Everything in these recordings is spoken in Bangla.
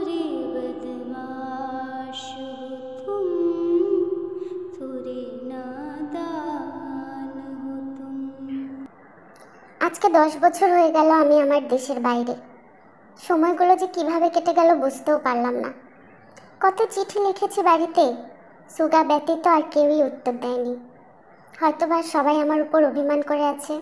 थोड़े बदमाश हो तुम, थोड़े नादान हो तुम। আজকে 10 বছর হয়ে গেল আমি আমার দেশের বাইরে। সময়গুলো যে কিভাবে কেটে গেল বুঝতেও পারলাম না। কত চিঠি লিখেছি বাড়িতে, সুগা ব্যতীত আর কেউই উত্তর দেয়নি। হয়তোবা সবাই আমার উপর অভিমান করে আছে।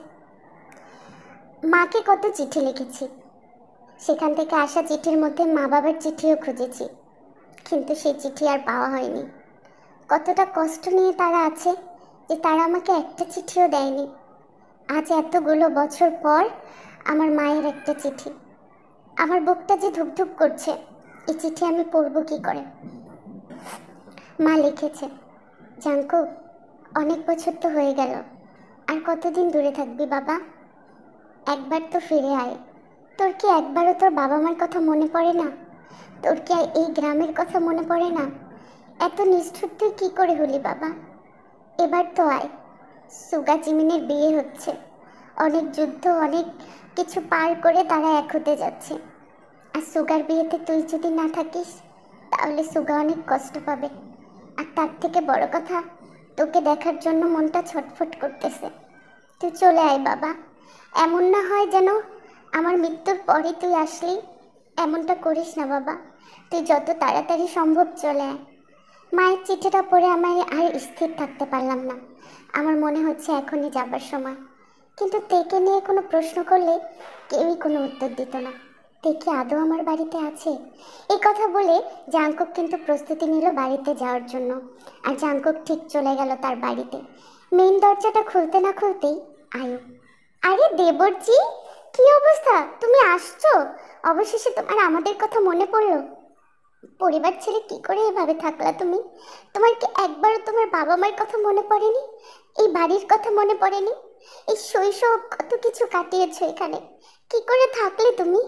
মাকে কত চিঠি লিখেছি, সেখান থেকে আসা চিঠির মধ্যে মা বাবার চিঠিও খুঁজেছি, কিন্তু সেই চিঠি আর পাওয়া হয়নি। কতটা কষ্ট নিয়ে তারা আছে যে তারা আমাকে একটা চিঠিও দেয়নি। আজ এতগুলো বছর পর আমার মায়ের একটা চিঠি। আমার বুকটা যে ধুকধুক করছে, এই চিঠি আমি পড়বো কি করে। মা লিখেছে, জাঙ্কু, অনেক বছর তো হয়ে গেল, আর কতদিন দূরে থাকবি বাবা? একবার তো ফিরে আয়। তোর কি একবারও তোর বাবা মার কথা মনে পড়ে না? তোর কি আর এই গ্রামের কথা মনে পড়ে না? এত নিষ্ঠুর তুই কী করে হলি বাবা? এবার তো আয়। সুগা জিমিনের বিয়ে হচ্ছে, অনেক যুদ্ধ, অনেক কিছু পার করে তারা এক হতে যাচ্ছে। আর সুগার বিয়েতে তুই যদি না থাকিস, তাহলে সুগা অনেক কষ্ট পাবে। আর তার থেকে বড় কথা, তোকে দেখার জন্য মনটা ছটফট করতেছে। তুই চলে আয় বাবা। এমন না হয় যেন আমার মৃত্যুর পরে তুই আসলি। এমনটা করিস না বাবা। তুই যত তাড়াতাড়ি সম্ভব চলে আয়। মায়ের চিঠিটা পড়ে আমি আর স্থির থাকতে পারলাম না। আমার মনে হচ্ছে এখনই যাবার সময়। কিন্তু তেকে নিয়ে কোনো প্রশ্ন করলে কেউই কোনো উত্তর দিত না। তেকে আদৌ আমার বাড়িতে আছে? এই কথা বলে জাঙ্কুক কিন্তু প্রস্তুতি নিল বাড়িতে যাওয়ার জন্য। আর জাঙ্কুক ঠিক চলে গেল তার বাড়িতে। মেইন দরজাটা খুলতে না খুলতেই আয়ু, আরে দেবরজি, কি অবস্থা? তুমি আসছো? অবশেষে তোমার আমাদের কথা মনে পড়লো। পরিবার ছেড়ে কি করে এভাবে থাকলা তুমি? তোমার কি একবারও তোমার বাবা মায়ের কথা মনে পড়েনি? এই বাড়ির কথা মনে পড়েনি? এই শৈশব কত কিছু কাটিয়েছো এখানে, কি করে থাকলে তুমি?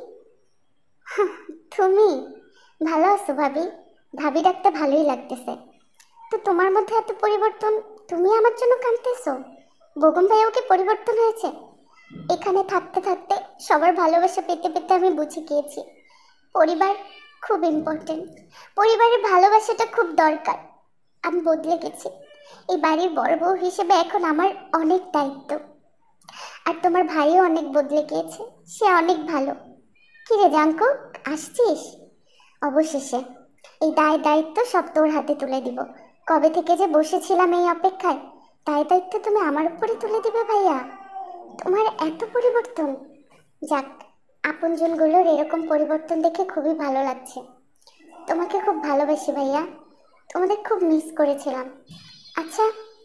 তুমি ভালো আছো ভাবি? ভাবি ডাকতে ভালোই লাগতেছে। তো তোমার মধ্যে এত পরিবর্তন, তুমি আমার জন্য কাঁদতেছো? বগম ভাইয়াও কি পরিবর্তন হয়েছে? এখানে থাকতে থাকতে সবার ভালোবাসা পেতে পেতে আমি বুঝে গিয়েছি পরিবার খুব ইম্পর্টেন্ট। পরিবারের ভালোবাসাটা খুব দরকার। আমি বদলে গেছি। এই বাড়ির বড় বউ হিসেবে এখন আমার অনেক দায়িত্ব। আর তোমার ভাইও অনেক বদলে গিয়েছে, সে অনেক ভালো। কিরে জাঙ্কু, আসছিস? অবশেষে এই দায়িত্ব সব তোর হাতে তুলে দিব। কবে থেকে যে বসেছিলাম এই অপেক্ষায়, দায়িত্ব তুমি আমার উপরে তুলে দিবে ভাইয়া? তোমার এত পরিবর্তন! যাক, আপনজনগুলোর এরকম পরিবর্তন দেখে খুবই ভালো লাগছে। তোমাকে খুব ভালোবাসি ভাইয়া, তোমাদের খুব মিস করেছিলাম। আচ্ছা,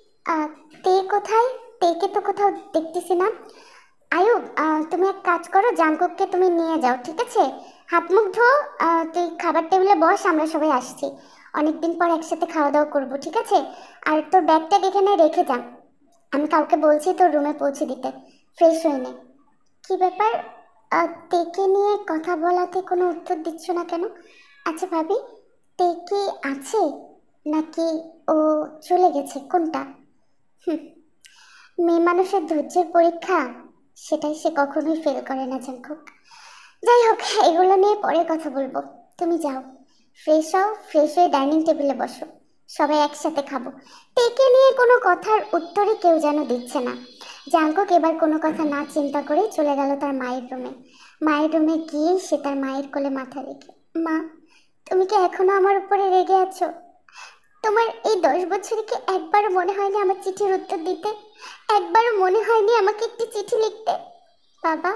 তে কোথায়? তেকে তো কোথাও দেখতেছি না। আয়ুব, তুমি এক কাজ করো, জাঙ্কুককে তুমি নিয়ে যাও, ঠিক আছে? হাত মুখ ধো, তুই খাবার টেবিলে বস, আমরা সবাই আসছি। অনেকদিন পর একসাথে খাওয়া দাওয়া করবো, ঠিক আছে? আর তোর ব্যাগটা এখানে রেখে যা, আমি কাউকে বলছি তোর রুমে পৌঁছে দিতে। ফ্রেশ হয়ে নে। কি ব্যাপার, তেকে নিয়ে কথা বলাতে কোনো উত্তর দিচ্ছ না কেন? আচ্ছা ভাবি, তেকে আছে নাকি ও চলে গেছে, কোনটা? হুম, মেয়ে মানুষের ধৈর্যের পরীক্ষা, সেটাই সে কখনোই ফেল করে না জাঙ্কুক। যাই হোক, এগুলো নিয়ে পরে কথা বলবো। তুমি যাও, ফ্রেশ হও, ফ্রেশ হয়ে ডাইনিং টেবিলে বসো, সবাই একসাথে খাবো। তেকে নিয়ে কোনো কথার উত্তরই কেউ যেন দিচ্ছে না। জাঙ্কুক এবার কোনো কথা না চিন্তা করে চলে গেল তার মায়ের রুমে। মায়ের রুমে গিয়ে সে তার মায়ের কোলে মাথা রেখে, মা, তুমি কি এখনো আমার উপরে রেগে আছো? তোমার এই 10 বছরে কি একবারও মনে হয়নি আমার চিঠির উত্তর দিতে? একবারও মনে হয়নি আমাকে একটি চিঠি লিখতে? বাবা,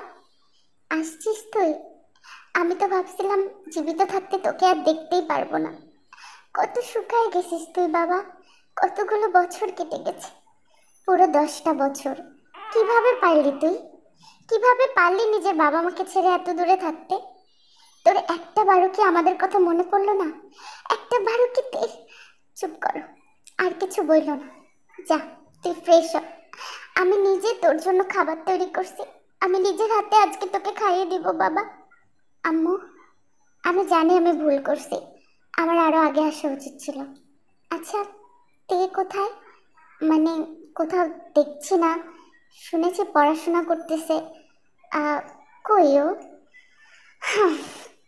আসছিস তুই? আমি তো ভাবছিলাম জীবিত থাকতে তোকে আর দেখতেই পারবো না। কত শুকায় গেছিস তুই বাবা, কতগুলো বছর কেটে গেছে, পুরো 10টা বছর। কিভাবে পারলি তুই? কিভাবে পারলি নিজের বাবা মাকে ছেড়ে এত দূরে থাকতে? তোর একটা বারও কি আমাদের কথা মনে পড়লো না? একটা বারও কি চুপ করো, আর কিছু বইল না। যা, তুই ফ্রেশ হ। আমি নিজে তোর জন্য খাবার তৈরি করছি, আমি নিজের হাতে আজকে তোকে খাইয়ে দিব বাবা। আম্মু, আমি জানি আমি ভুল করছি, আমার আরো আগে আসা উচিত ছিল। আচ্ছা, তে কোথায়? মানে কোথাও দেখছি না, শুনেছি পড়াশোনা করতেছে। কই ও?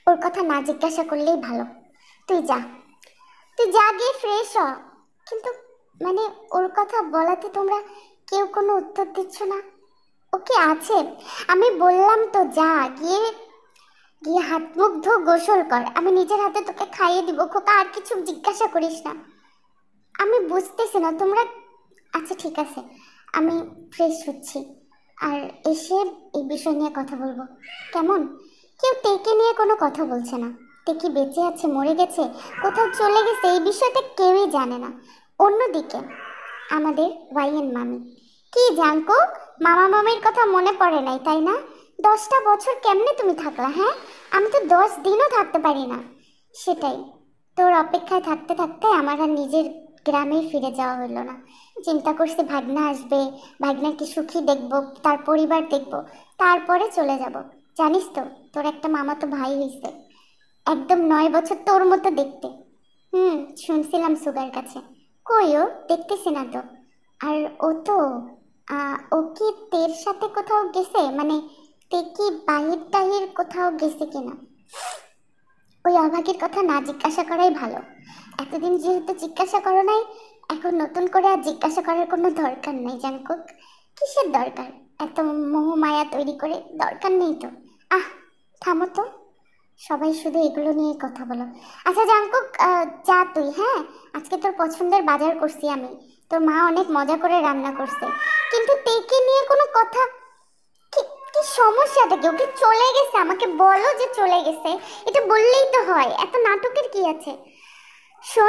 ওর কথা না জিজ্ঞাসা করলেই ভালো। তুই যা, তুই যা গিয়ে ফ্রেশ হ। কিন্তু মানে ওর কথা বলাতে তোমরা কেউ কোনো উত্তর দিচ্ছ না। ওকে আছে, আমি বললাম তো যা, গিয়ে গিয়ে হাত মুখ ধো, গোসল কর, আমি নিজের হাতে তোকে খাইয়ে দিব খোকা, আর কিছু জিজ্ঞাসা করিস না। আমি বুঝতেছি না তোমরা। আচ্ছা ঠিক আছে, আমি ফ্রেশ হচ্ছি, আর এসে এই বিষয় নিয়ে কথা বলবো, কেমন? কেউ তেকে নিয়ে কোনো কথা বলছে না। তেকি বেঁচে আছে, মরে গেছে, কোথাও চলে গেছে, এই বিষয়টা কেউই জানে না। অন্যদিকে আমাদের ওয়াইয়েন মামি, কি জানকো, মামা মামির কথা মনে পড়ে নাই তাই না? 10টা বছর কেমনে তুমি থাকলা? হ্যাঁ, আমি তো 10 দিনও থাকতে পারি না। সেটাই, তোর অপেক্ষায় থাকতে থাকতে আমার আর নিজের গ্রামে ফিরে যাওয়া হলো না। চিন্তা করছি ভাগনা আসবে, ভাগনাকে সুখী দেখব, তার পরিবার দেখব, তারপরে চলে যাব। জানিস তো তোর একটা মামাতো ভাই হয়েছে, একদম 9 বছর তোর মতো দেখতে। শুনছিলাম সুগার কাছে। কই ও, দেখতেছি না তো। আর ও তো ও কি তের সাথে কোথাও গেছে? মানে তে কি বাহির টাহির কোথাও গেছে কিনা? ওই অভাগীর কথা না জিজ্ঞাসা করাই ভালো। এতদিন যেহেতু জিজ্ঞাসা করো নাই, এখন নতুন করে আর জিজ্ঞাসা করার কোনো দরকার নেই জাঙ্কুক। কিসের দরকার এত মোহ মায়া তৈরি করে? দরকার নেই তো। আহ, থামো তো, সবাই শুধু এগুলো নিয়ে কথা বলো। আচ্ছা জাঙ্কুক, যা তুই। হ্যাঁ, আজকে তোর পছন্দের বাজার করছি আমি, তোর মা অনেক মজা করে রান্না করছে। কিন্তু তেকে নিয়ে কোনো কথা, কি কি সমস্যাটা? কেউ কি চলে গেছে? আমাকে বলো যে চলে গেছে, এটা বললেই তো হয়, এত নাটকের কি আছে? শোন,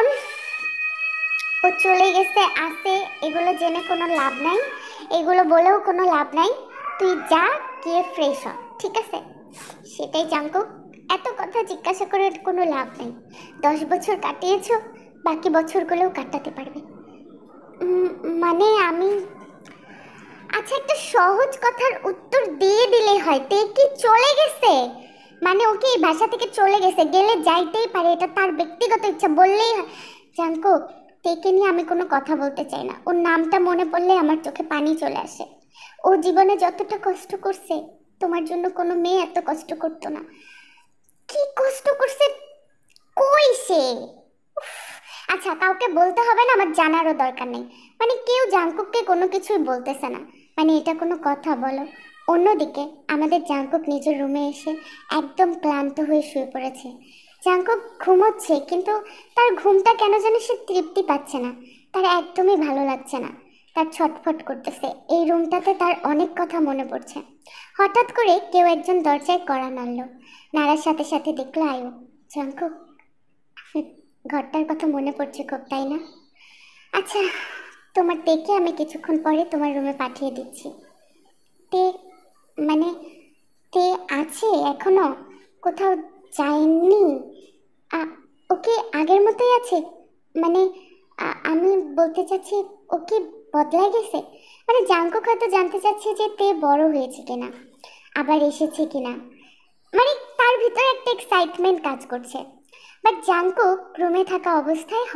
ও চলে গেছে আছে এগুলো জেনে কোনো লাভ নাই, এগুলো বলেও কোনো লাভ নাই। তুই যা, গিয়ে ফ্রেশ হ, ঠিক আছে? সেটাই জাঙ্কুক, এত কথা জিজ্ঞাসা করে কোনো লাভ নেই। 10 বছর কাটিয়েছ, বাকি বছরগুলোও কাটাতে পারবে। মানে আমি, আচ্ছা একটা সহজ কথার উত্তর দিয়ে দিলেই হয়। তে কি চলে গেছে? মানে ও কি এই বাসা থেকে চলে গেছে, গেলে যাইতেই পারে, এটা তার ব্যক্তিগত ইচ্ছা, বললেই হয়। জানকো, তেকে নিয়ে আমি কোনো কথা বলতে চাই না। ওর নামটা মনে পড়লে আমার চোখে পানি চলে আসে। ও জীবনে যতটা কষ্ট করছে, তোমার জন্য কোনো মেয়ে এত কষ্ট করতো না। কি কষ্ট করছে, কই সে? উফ, আচ্ছা কাউকে বলতে হবে না, আমার জানারও দরকার নেই। মানে কেউ জাঙ্কুককে কোনো কিছুই বলতেছে না, মানে এটা কোনো কথা বলো? অন্যদিকে আমাদের জাঙ্কুক নিজের রুমে এসে একদম ক্লান্ত হয়ে শুয়ে পড়েছে। জাঙ্কুক ঘুমোচ্ছে, কিন্তু তার ঘুমটা কেন জানি সে তৃপ্তি পাচ্ছে না, তার একদমই ভালো লাগছে না, তার ছটফট করতেছে। এই রুমটাতে তার অনেক কথা মনে পড়ছে। হঠাৎ করে কেউ একজন দরজায় কড়া নাড়ল, নাড়ার সাথে সাথে দেখলো আয়ু। জাঙ্কুক, ঘরটার কথা মনে পড়ছে খুব, তাই না? আচ্ছা, তোমার তেকে আমি কিছুক্ষণ পরে তোমার রুমে পাঠিয়ে দিচ্ছি। তে মানে তে আছে এখনো, কোথাও যায়নি? ওকে আগের মতোই আছে? মানে আমি বলতে চাচ্ছি, ওকে বদলায় গেছে? মানে জাঙ্কুক হয়তো জানতে চাচ্ছে যে তে বড় হয়েছে কিনা, আবার এসেছে কিনা। মানে তার ভিতরে একটা এক্সাইটমেন্ট কাজ করছে। বাট জাঙ্কুক রুমে থাকা অবস্থায়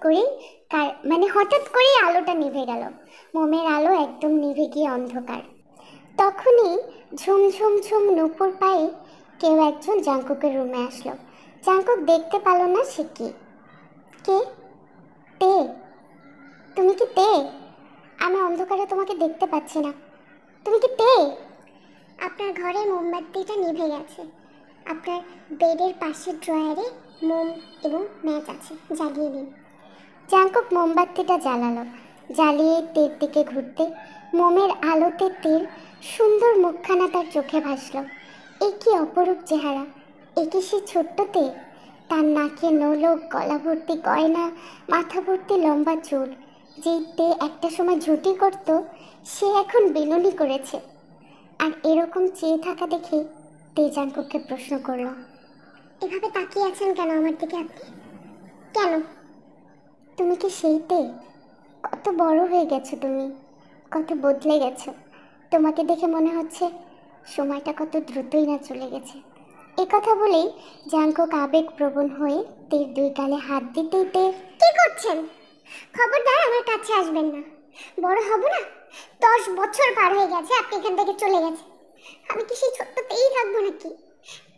হঠাৎ করেই আলোটা নিভে গেল। মোমের আলো একদম নিভে গিয়ে অন্ধকার। তখনই ঝুমঝুম ঝুম নূপুর পায়ে কেউ একজন জাঙ্কুকের রুমে আসলো। জাঙ্কুক দেখতে পেল না সে কি। কে? তে? তুমি কি তে? আমি অন্ধকারে তোমাকে দেখতে পাচ্ছি না, তুমি কি তে? আপনার ঘরে মোমবাতিটা নিভে গেছে, আপনার বেডের পাশের ড্রয়ারে মোম এবং ম্যাচ আছে, জ্বালিয়ে দিন। জাঙ্কুক মোমবাতিটা জ্বালালো, জ্বালিয়ে তের দিকে ঘুরতে মোমের আলোতে তের সুন্দর মুখখানা তার চোখে ভাসলো। এ কি অপরূপ চেহারা! এ কি সে ছোট্ট তে? তার নাকে নোলক, গলা ভর্তি গয়না, মাথা ভর্তি লম্বা চুল। যেই তে একটা সময় ঝুঁটি করত, সে এখন বিনুনি করেছে। আর এরকম চেয়ে থাকা দেখে তে জাঙ্কুককে প্রশ্ন করলো, এভাবে তাকিয়ে আছেন কেন আমার দিকে আপনি? কেন? তুমি কি সেই তে? কত বড় হয়ে গেছো তুমি, কত বদলে গেছো। তোমাকে দেখে মনে হচ্ছে সময়টা কত দ্রুতই না চলে গেছে। এ কথা বলেই জাঙ্কুক আবেগপ্রবণ হয়ে তের 2 গালে হাত দিতেই তে, কি করছেন? খবরদার আমার কাছে আসবেন না, বড় হব না? 10 বছর পার হয়ে গেছে আপনি এখান থেকে চলে গেছে, আমি কি সেই ছোট্টতেই থাকবো নাকি?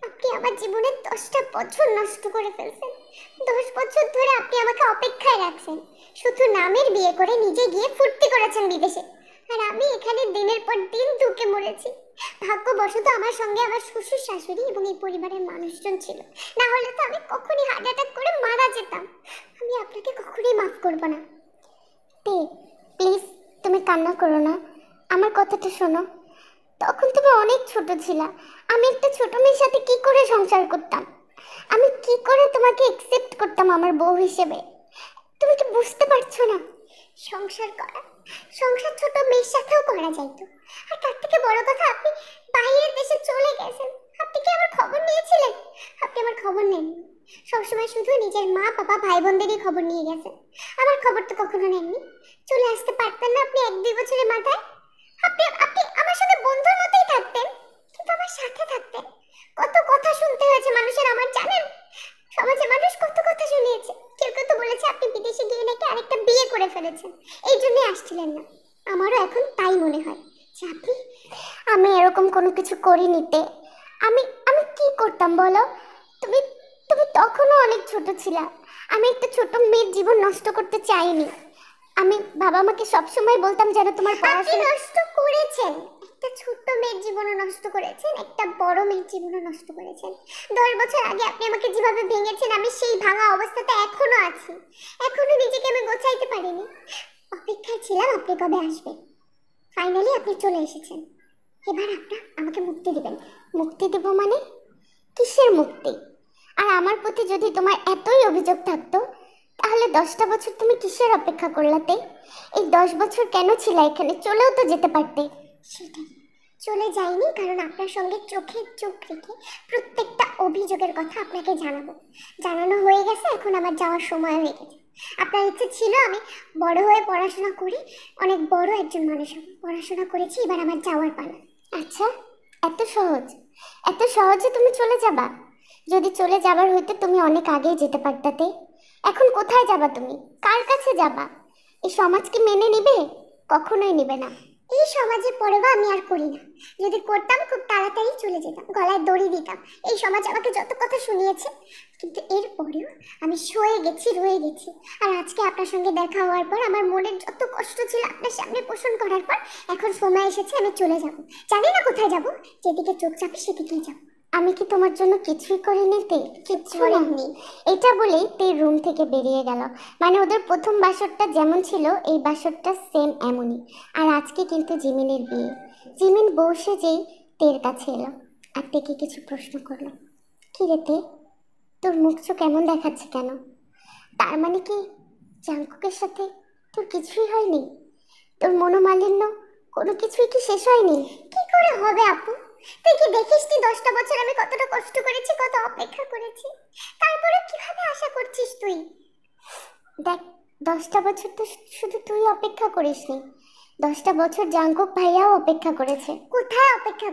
আপনি আমার জীবনের 10টা বছর নষ্ট করে ফেলছেন। 10 বছর ধরে আপনি আমাকে অপেক্ষায় রাখছেন, শুধু নামের বিয়ে করে নিজে গিয়ে ফুর্তি করেছেন বিদেশে, আর আমি এখানে দিনের পর দিন ধুকে মরেছি। ভাগ্যবশত আমার সঙ্গে আমার শ্বশুর শাশুড়ি এবং এই পরিবারের মানুষজন ছিল, না হলে তো আমি কখনই হার্ট অ্যাটাক করে মারা যেতাম। আমি আপনাকে কখনোই মাফ করব না। প্লিজ তুমি কান্না করো না, আমার কথাটা শোনো। তখন তুমি অনেক ছোট ছিলা, আমি একটা ছোট মেয়ের সাথে কি করে সংসার করতাম, আমি কি করে তোমাকে অ্যাকসেপ্ট করতাম আমার বউ হিসেবে? তুমি কি বুঝতে পারছো না? সংসার ছোট মেয়ের সাথেও করা যাইতো। আর তার থেকে বড় কথা, আপনি বাইরের দেশে চলে গেছেন। আপনি কি আমার খবর নিয়েছিলেন? আপনি আমার খবর নেননি, সবসময় শুধু নিজের মা বাবা ভাই বোনদেরই খবর নিয়ে গেছেন, আমার খবর তো কখনো নেননি। চলে আসতে পারতেন না আপনি 1-2 বছরের মাথায়? আপনি আপনি আমার সাথে বন্ধুর মতোই থাকতেন, কিন্তু আমার সাথে থাকতেন। কত কথা শুনতে হয়েছে মানুষের আমার, জানেন? সমাজে মানুষ কত কথা শুনিয়েছে। কেউ কেউ তো বলেছে আপনি বিদেশে গিয়ে নাকি আরেকটা বিয়ে করে ফেলেছেন, এই জন্যই আসছিলেন না। আমারও এখন তাই মনে হয় যে আমি এরকম কোনো কিছু করিনিতে। আমি আমি কি করতাম বলো? তুমি তুমি তখনও অনেক ছোট ছিলা। আমি একটা ছোট মেয়ের জীবন নষ্ট করতে চাইনি। আমি বাবা মাকে সবসময় বলতাম যেন তোমার পড়াশোনা নষ্ট করেছেন। একটা ছোট্ট মেয়ের জীবনও নষ্ট করেছেন, একটা বড় মেয়ের জীবনও নষ্ট করেছেন। 10 বছর আগে আপনি আমাকে যেভাবে ভেঙেছেন, আমি সেই ভাঙা অবস্থাতে এখনো আছি। এখনো নিজেকে আমি গোছাইতে পারিনি। অপেক্ষায় ছিলাম আপনি কবে আসবেন। ফাইনালি আপনি চলে এসেছেন। এবার আপনার আমাকে মুক্তি দিবেন। মুক্তি দেব মানে? কিসের মুক্তি? আর আমার প্রতি যদি তোমার এতই অভিযোগ থাকতো, তাহলে 10টা বছর তুমি কিসের অপেক্ষা করলাতে? এই 10 বছর কেন ছিল এখানে? চলেও তো যেতে পারতে। সেটাই, চলে যাইনি কারণ আপনার সঙ্গে চোখে চোখ রেখে প্রত্যেকটা অভিযোগের কথা আপনাকে জানানো হয়ে গেছে। এখন আমার যাওয়ার সময় হয়ে গেছে। আপনার ইচ্ছে ছিল আমি বড় হয়ে পড়াশোনা করি, অনেক বড় একজন মানুষ হব। পড়াশোনা করেছি, এবার আমার যাওয়ার পালা। আচ্ছা, এত সহজে তুমি চলে যাবা? যদি চলে যাবার হইতো তুমি অনেক আগেই যেতে পারতাতে। এখন কোথায় যাবা তুমি? কার কাছে যাবা? এই সমাজ কি মেনে নিবে? কখনোই নিবে না। এই সমাজে পরোয়া আমি আর করি না। যদি করতাম খুব তাড়াতাড়ি চলে যেতাম, গলায় দড়ি দিতাম। এই সমাজ আমাকে যত কথা শুনিয়েছে, কিন্তু এরপরেও আমি রয়ে গেছি। আর আজকে আপনার সঙ্গে দেখা হওয়ার পর আমার মনের যত কষ্ট ছিল আপনার সামনে পোষণ করার পর, এখন সময় এসেছে আমি চলে যাব। জানি না কোথায় যাব, যেদিকে চোখ যাবে সেদিকেই যাব। আমি কি তোমার জন্য কিছুই করিনি তে? কিচ্ছু করিনি। এটা বলেই তে রুম থেকে বেরিয়ে গেল। মানে ওদের প্রথম বাসরটা যেমন ছিল, এই বাসরটা সেম এমনই। আর আজকে কিন্তু জিমিনের বিয়ে। জিমিন বউ সেজেই তের কাছে এলো আর তেকে কিছু প্রশ্ন করলো। কি রে তে, তোর মুখ চোখ কেমন দেখাচ্ছে কেন? তার মানে কি জাঙ্কুকের সাথে তোর কিছুই হয়নি? তোর মনোমালিন্য কোনো কিছুই কি শেষ হয়নি? কি করে হবে আপু? তুই কি দেখিসনি 10টা বছর আমি কতটা কষ্ট করেছি, কত অপেক্ষা করেছি? তারপরে কিভাবে আশা করছিস তুই? দেখ, 10টা বছর তো শুধু তুই অপেক্ষা করিসনি, 10টা বছর জাঙ্কুক ভাইয়াও অপেক্ষা করেছে। কোথায়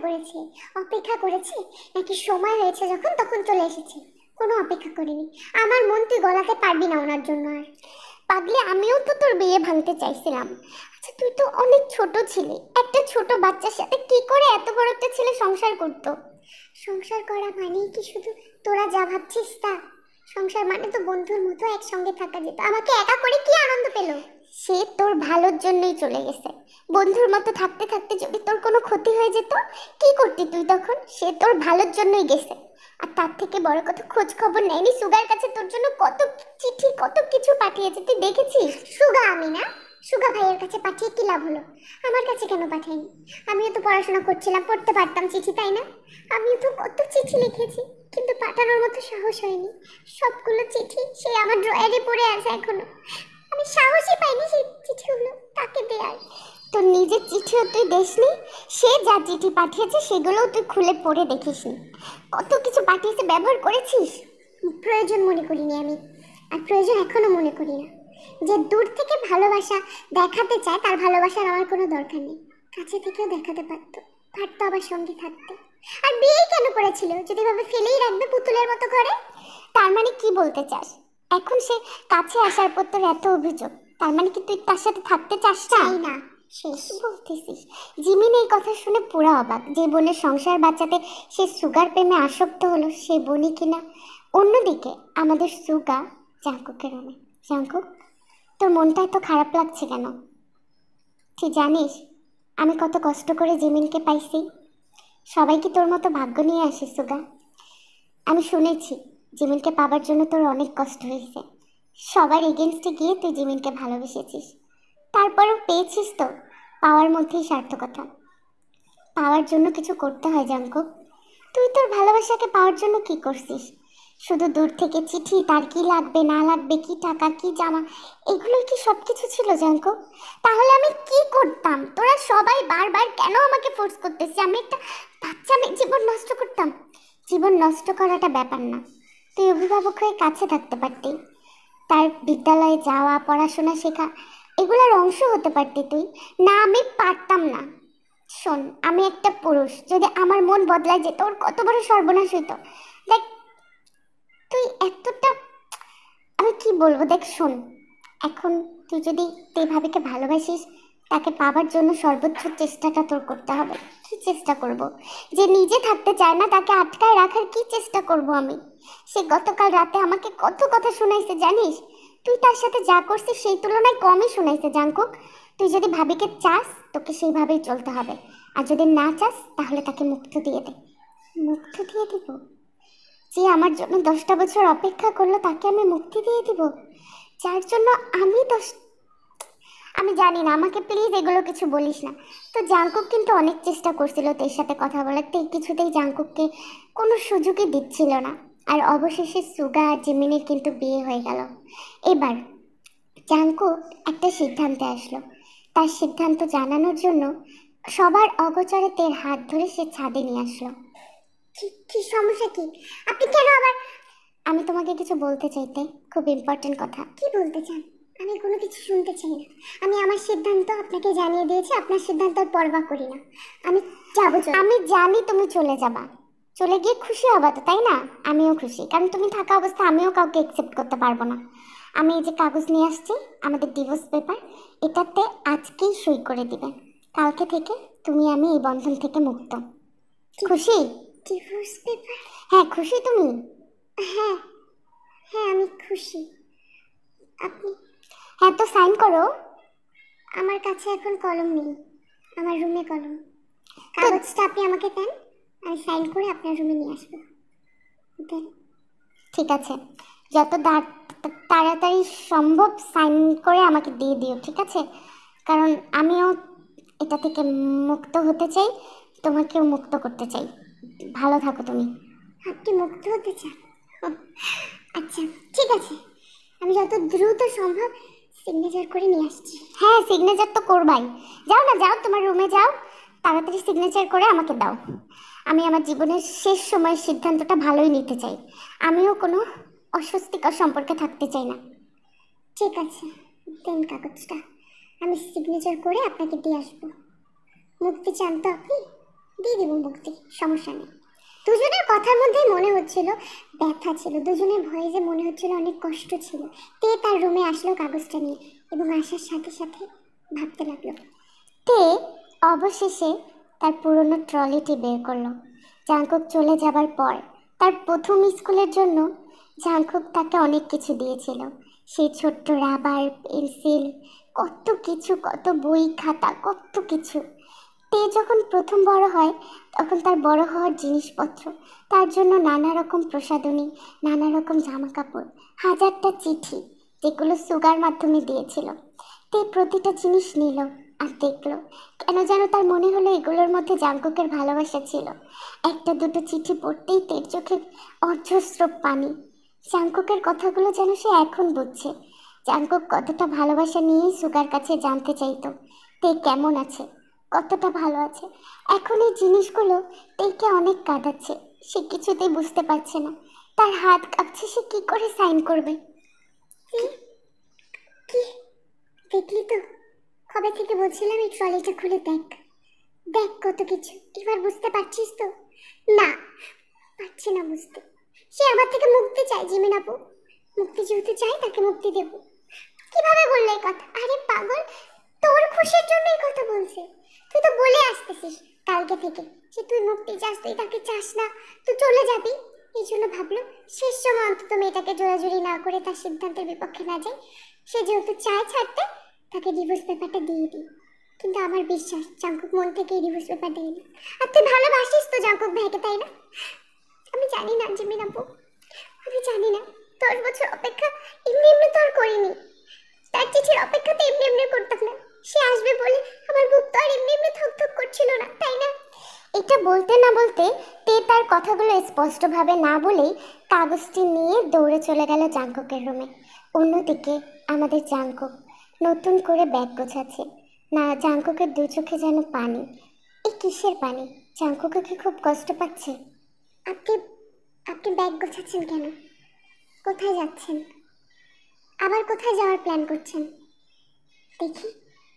অপেক্ষা করেছি নাকি সময় হয়েছে যখন তখন চলে এসেছি? কোনো অপেক্ষা করিনি। আমার মন তুই গলাতে পারবি না ওনার জন্য। আর পাগলে, আমিও তো তোর বিয়ে ভাঙতে চাইছিলাম। আচ্ছা, তুই তো অনেক ছোট ছিলি, একটা ছোট বাচ্চার সাথে কি করে এত বড় একটা ছেলে সংসার করতো? সংসার করা মানেই কি শুধু তোরা যা ভাবছিস তা? সংসার মানে তো বন্ধুর মতো একসঙ্গে থাকা যেত। আমাকে একা করে কি আনন্দ পেল? সে তোর ভালোর জন্যই চলে গেছে। বন্ধুর মতো থাকতে থাকতে যদি তোর কোনো ক্ষতি হয়ে যেত, কি করতি তুই তখন? সে তোর ভালোর জন্যই গেছে। আর তার থেকে বড় কথা, খোঁজ খবর নেয়নি? সুগার কাছে তোর জন্য কত চিঠি, কত কিছু পাঠিয়েছে, তুই দেখেছিস? সুগা ভাইয়ের কাছে পাঠিয়ে কি লাভ হলো? আমার কাছে কেন পাঠায়নি? আমিও তো পড়াশোনা করছিলাম, পড়তে পারতাম চিঠি, তাই না? আমিও তো কত চিঠি লিখেছি, কিন্তু পাঠানোর মতো সাহস হয়নি। সবগুলো চিঠি সে আমার ড্রয়ারে পড়ে আছে এখনো। আমি সাহসই পাইনি সেই চিঠিগুলো তাকে দেয়ার। তোর নিজের চিঠিও তুই দেসনি, সে যা চিঠি পাঠিয়েছে সেগুলোও তুই খুলে পড়ে দেখিসনি। কত কিছু পাঠিয়েছে, ব্যবহার করেছিস? প্রয়োজন মনে করিনি আমি, আর প্রয়োজন এখনো মনে করি না। যে দূর থেকে ভালোবাসা দেখাতে চায়, তার ভালোবাসার আমার কোনো দরকার নেই। কাছে থেকেও দেখাতে পারতো আবার সঙ্গে থাকতে। আর বিয়ে কেন করেছিল যদি ভাবে ফেলেই রাখবে পুতুলের মতো ঘরে? তার মানে কি বলতে চাস? এখন সে কাছে আসার পর তোর এত অভিযোগ, তার মানে কি তুই তার সাথে থাকতে চাস? চাই না, শেষ বলতেছিস? জিমিন এই কথা শুনে পুরো অবাক। যে বোনের সংসার বাঁচাতে সে সুগার প্রেমে আসক্ত হলো, সে বোনই কিনা। অন্যদিকে আমাদের সুগা জাঙ্কুকের রুমে। জাঙ্কুক, তোর মনটা এত খারাপ লাগছে কেন? তুই জানিস আমি কত কষ্ট করে জিমিনকে পাইছি? সবাই কি তোর মতো ভাগ্য নিয়ে আসে সুগা? আমি শুনেছি জিমিনকে পাবার জন্য তোর অনেক কষ্ট হয়েছে। সবার এগেনস্টে গিয়ে তুই জিমিনকে ভালোবেসেছিস, তারপরেও পেয়েছিস তো। পাওয়ার মধ্যেই সার্থকতা। পাওয়ার জন্য কিছু করতে হয় জাঙ্কুক। তুই তোর ভালোবাসাকে পাওয়ার জন্য কি করছিস? শুধু দূর থেকে চিঠি, তার কি লাগবে না লাগবে, কি টাকা কি জামা, এগুলোই কি সব কিছু ছিল জাঙ্কুক? তাহলে আমি কি করতাম? তোরা সবাই বারবার কেন আমাকে ফোর্স করতেছিস? আমি একটা বাচ্চা মেয়ে জীবন নষ্ট করতাম? জীবন নষ্ট করাটা ব্যাপার না, তুই অভিভাবক হয়ে কাছে থাকতে পারতি। তার বিদ্যালয়ে যাওয়া, পড়াশোনা শেখা, এগুলোর অংশ হতে পারতি তুই। না, আমি পারতাম না। শোন, আমি একটা পুরুষ, যদি আমার মন বদলায় যেত ওর কত বড় সর্বনাশ হইতো। দেখ তুই এতটা, আমি কি বলবো, দেখ শোন, এখন তুই যদি তুই ভাবিকে ভালোবাসিস, তাকে পাবার জন্য সর্বোচ্চ চেষ্টাটা তোর করতে হবে। কি চেষ্টা করব? যে নিজে থাকতে চায় না তাকে আটকায় রাখার কি চেষ্টা করব আমি? সে গতকাল রাতে আমাকে কত কথা শুনাইছে জানিস? তুই তার সাথে যা করছিস সেই তুলনায় কমই শুনাইছে জাঙ্কুক। তুই যদি ভাবিকে চাস, তোকে সেইভাবেই চলতে হবে। আর যদি না চাস, তাহলে তাকে মুক্ত দিয়ে দে। মুক্ত দিয়ে দিব? যে আমার জন্য 10টা বছর অপেক্ষা করলো তাকে আমি মুক্তি দিয়ে দিব? যার জন্য আমি আমি জানি না, আমাকে প্লিজ এগুলো কিছু বলিস না। তো জাঙ্কুক কিন্তু অনেক চেষ্টা করছিল তোর সাথে কথা বলার, তুই কিছুতেই জাঙ্কুককে কোনো সুযোগই দিচ্ছিল না। আর অবশেষে সুগা আর জিমিনের কিন্তু বিয়ে হয়ে গেল। এবার জাঙ্কুক একটা সিদ্ধান্তে আসলো। তার সিদ্ধান্ত জানানোর জন্য সবার অগোচরে তের হাত ধরে সে ছাদে নিয়ে আসলো। কি সমস্যা কি? আপনি কেন আবার? আমি তোমাকে কিছু বলতে চাইতে, খুব ইম্পর্টেন্ট কথা। কি বলতে চান? আমি কোনো কিছু শুনতে চাই না। আমি আমার সিদ্ধান্ত আপনাকে জানিয়ে দিয়েছি, আপনার সিদ্ধান্তের পরোয়া করি না। আমি যাবো। আমি জানি তুমি চলে যাবা, চলে গিয়ে খুশি হবা তো, তাই না? আমিও খুশি, কারণ তুমি থাকা অবস্থা আমিও কাউকে অ্যাকসেপ্ট করতে পারবো না। আমি এই যে কাগজ নিয়ে আসছি, আমাদের ডিভোর্স পেপার, এটাতে আজকেই সই করে দিবে। কালকে থেকে তুমি আমি এই বন্ধন থেকে মুক্ত। খুশি? Divorce paper? হ্যাঁ, খুশি তুমি? হ্যাঁ হ্যাঁ, আমি খুশি। আপনি? হ্যাঁ, তো সাইন করো। আমার কাছে এখন কলম নেই, আমার রুমে কলম। কাগজটা আপনি আমাকে দেন, আমি সাইন করে আপনার রুমে নিয়ে আসবো। দেন। ঠিক আছে, যত তাড়াতাড়ি সম্ভব সাইন করে আমাকে দিয়ে দিও, ঠিক আছে? কারণ আমিও এটা থেকে মুক্ত হতে চাই, তোমাকেও মুক্ত করতে চাই। ভালো থাকো তুমি। আপনি মুক্ত হতে চান? আচ্ছা ঠিক আছে, আমি যত দ্রুত সম্ভব সিগনেচার করে নিয়ে আসছি। হ্যাঁ, সিগনেচার তো করবাই। যাও না, যাও তোমার রুমে যাও, তাড়াতাড়ি সিগনেচার করে আমাকে দাও। আমি আমার জীবনের শেষ সময়ের সিদ্ধান্তটা ভালোই নিতে চাই। আমিও কোনো অস্বস্তিকর সম্পর্কে থাকতে চাই না। ঠিক আছে, দেন কাগজটা, আমি সিগনেচার করে আপনাকে দিয়ে আসবো। মুক্তি চান তো আপনি? দিয়ে দেবো মুক্তি, সমস্যা নেই। দুজনের কথার মধ্যেই মনে হচ্ছিল ব্যথা ছিল, দুজনের ভয়ে যে মনে হচ্ছিল অনেক কষ্ট ছিল। তে তার রুমে আসলো কাগজটা নিয়ে, এবং আসার সাথে সাথে ভাবতে লাগলো। তে অবশেষে তার পুরনো ট্রলিটি বের করলো। জাঙ্কুক চলে যাবার পর তার প্রথম স্কুলের জন্য জাঙ্কুক তাকে অনেক কিছু দিয়েছিল। সেই ছোট্ট রাবার, পেন্সিল, কত কিছু, কত বই খাতা, কত কিছু। তে যখন প্রথম বড় হয় তখন তার বড় হওয়ার জিনিসপত্র, তার জন্য নানা রকম প্রসাধনী, নানা রকম জামা কাপড়, হাজারটা চিঠি যেগুলো সুগার মাধ্যমে দিয়েছিল। তে প্রতিটা জিনিস নিল আর দেখলো, কেন যেন তার মনে হলো এগুলোর মধ্যে জাঙ্কুকের ভালোবাসা ছিল। একটা দুটো চিঠি পড়তেই তের চোখে অজস্র পানি। জাঙ্কুকের কথাগুলো যেন সে এখন বুঝছে। জাঙ্কুক কতটা ভালোবাসা নিয়েই সুগার কাছে জানতে চাইতো তে কেমন আছে, কতটা ভালো আছে। এখন এই জিনিসগুলো তেকে অনেক কাঁদাচ্ছে, সে কিছুতেই বুঝতে পারছে না। তার হাত কাঁপছে, সে কি করে সাইন করবে। কি দেখলি তো, কবে থেকে বলছিলাম এই ট্রলিটা খুলে দেখ, দেখ কত কিছু। এবার বুঝতে পারছিস তো? না, পারছি না বুঝতে। সে আমার থেকে মুক্তি চায় জিমিন আপু, মুক্তি যেহেতু চাই তাকে মুক্তি দেব। কিভাবে বললে এই কথা? আরে পাগল, তোর খুশির জন্যই কথা বলছি। তুই তো বলে আসতেছিস কালকে থেকে যে তুই মুক্তি চাস, তুই তাকে চাস না, তুই চলে যাবি। এই জন্য ভাবলো শেষ সময় অন্তত মেয়েটাকে জোরাজুরি না করে তার সিদ্ধান্তের বিপক্ষে না যায়। সে যেহেতু চায় ছাড়তে, তাকে ডিভোর্স পেপারটা দিয়ে দিই। কিন্তু আমার বিশ্বাস জাঙ্কুক মন থেকে এই ডিভোর্স পেপার দেয়নি। আর তুই ভালোবাসিস তো জাঙ্কুক ভাইকে, তাই না? আমি জানি না জিমিন আপু, আমি জানি না 10 বছর অপেক্ষা এমনি এমনি তো আর করিনি। তার চিঠির অপেক্ষাতে এমনি এমনি করতাম না। সে আসবে বলে আমার বুক তো আর এমনি এমনি থকথক করছিল না, তাই না? এটা বলতে না বলতে তে তার কথাগুলো স্পষ্টভাবে না বলেই কাগজটি নিয়ে দৌড়ে চলে গেল জাঙ্কুকের রুমে। অন্যদিকে আমাদের জাঙ্কুক নতুন করে ব্যাগ গোছাচ্ছে। না, জাঙ্কুকের দু চোখে যেন পানি। এই কিসের পানি? জাঙ্কুকে কি খুব কষ্ট পাচ্ছে? আপনি আপনি ব্যাগ গোছাচ্ছেন কেন? কোথায় যাচ্ছেন? আবার কোথায় যাওয়ার প্ল্যান করছেন? দেখি।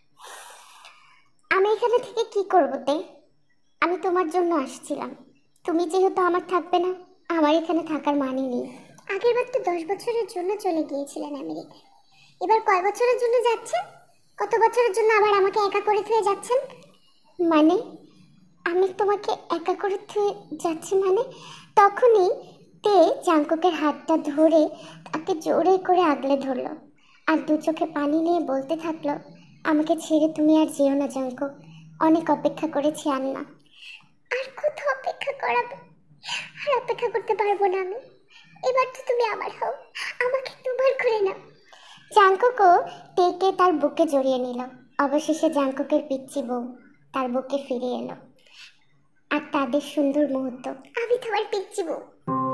আমি এখানে থেকে কি করবো তে? আমি তোমার জন্য আসছিলাম। তুমি যেহেতু আমার থাকবে না, আমার এখানে থাকার মানে নেই। আগের বার তো 10 বছরের জন্য চলে গিয়েছিলেন আমেরিকায়। এবার কয় বছরের জন্য যাচ্ছেন? কত বছরের জন্য আবার আমাকে একা করে থুয়ে যাচ্ছেন? মানে আমি তোমাকে একা করে থুয়ে যাচ্ছি মানে? তখনই তে জাঙ্কুকের হাতটা ধরে তাকে জোরে করে আগলে ধরলো আর দু চোখে পানি নিয়ে বলতে থাকলো, আমাকে ছেড়ে তুমি আর যেও না জাঙ্কুক, অনেক অপেক্ষা করেছি আর না। আর কত অপেক্ষা করাবে? আর অপেক্ষা করতে পারবো না আমি। এবার তো তুমি আমার হও, আমাকে দুবার করে নাও। জাঙ্কুকও তেকে তার বুকে জড়িয়ে নিল। অবশেষে জাঙ্কুকের পিচ্চি বউ তার বুকে ফিরে এলো। আর তাদের সুন্দর মুহূর্ত। আমি তোমার পিচ্চি বউ।